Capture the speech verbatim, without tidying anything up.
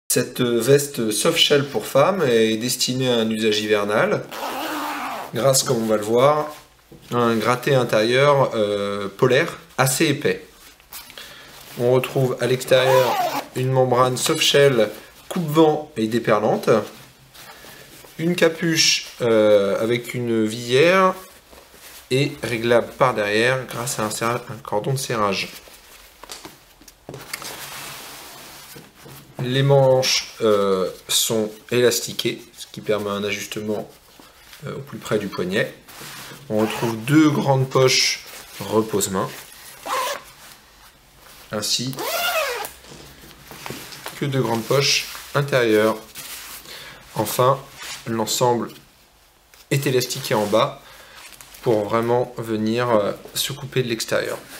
Cette veste soft shell pour femmes est destinée à un usage hivernal, grâce, comme on va le voir, à un gratté intérieur euh, polaire assez épais. On retrouve à l'extérieur une membrane soft shell coupe-vent et déperlante, une capuche euh, avec une visière et réglable par derrière grâce à un, un cordon de serrage. Les manches euh, sont élastiquées, ce qui permet un ajustement euh, au plus près du poignet. On retrouve deux grandes poches repose-main, ainsi que deux grandes poches intérieures. Enfin, l'ensemble est élastiqué en bas pour vraiment venir euh, se couper de l'extérieur.